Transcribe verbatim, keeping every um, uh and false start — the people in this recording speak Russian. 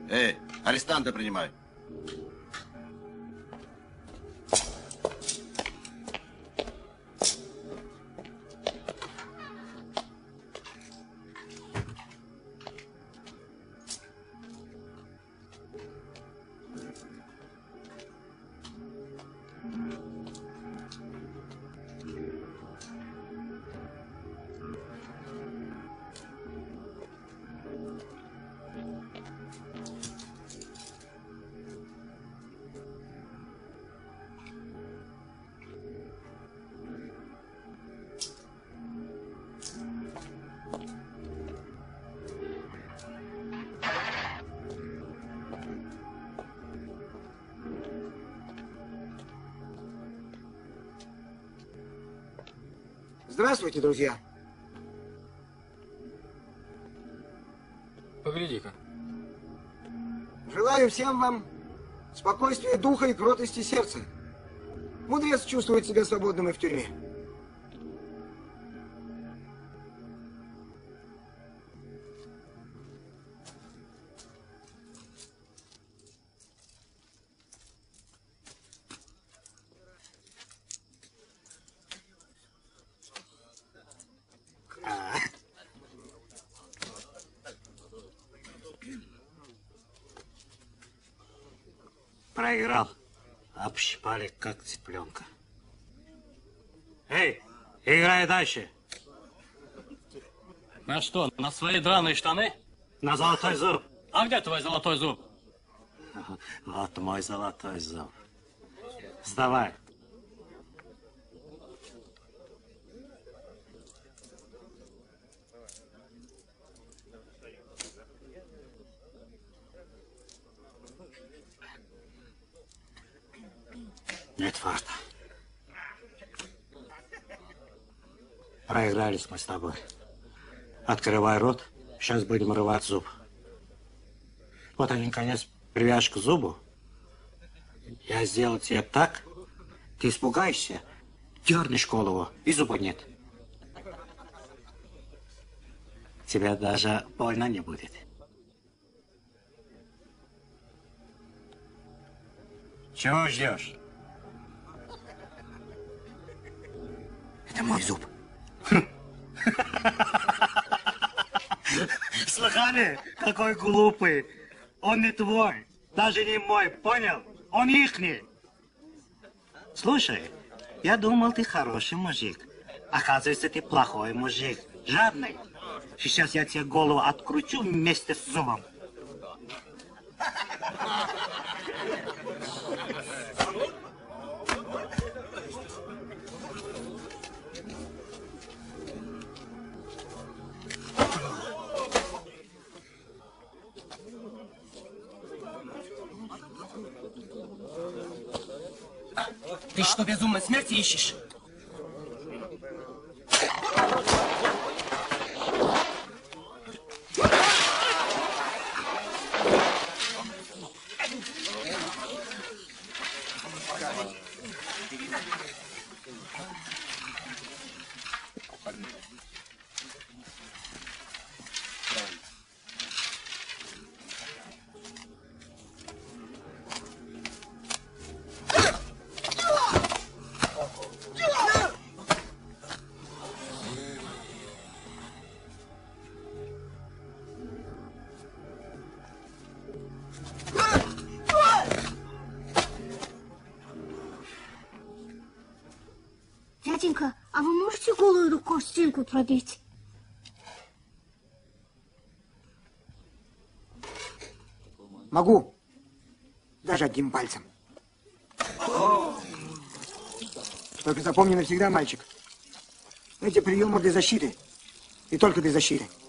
Эй, арестанта принимай. Здравствуйте, друзья. Погляди-ка. Желаю всем вам спокойствия духа и кротости сердца. Мудрец чувствует себя свободным и в тюрьме. Проиграл. Общипали, как цыпленка. Эй, играй дальше. На что, на свои драные штаны? На золотой зуб. А где твой золотой зуб? Вот мой золотой зуб. Вставай. Нет фарта. Проигрались мы с тобой. Открывай рот, сейчас будем рвать зуб. Вот один конец привяжешь к зубу. Я сделал тебе так, ты испугаешься, дернешь голову, и зуба нет. Тебе даже больно не будет. Чего ждешь? Это мой зуб. Слыхали? Какой глупый. Он не твой, даже не мой, понял? Он ихний. Слушай, я думал, ты хороший мужик. Оказывается, ты плохой мужик, жадный. Сейчас я тебе голову откручу вместе с зубом. Ты что, безумной смерти ищешь? Дяденька, а вы можете голую рукой стенку пробить? Могу. Даже одним пальцем. Только запомни навсегда, мальчик. Эти приемы для защиты. И только для защиты.